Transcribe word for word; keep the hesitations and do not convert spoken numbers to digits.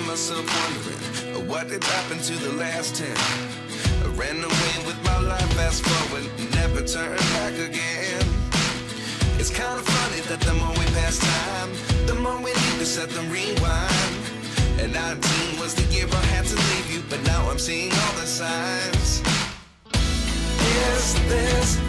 find myself wondering, what did happen to the last ten? I ran away with my life, fast forward, never turn back again. It's kind of funny that the more we pass time, the more we need to set them rewind. And nineteen was the year I had to leave you, but now I'm seeing all the signs. Is this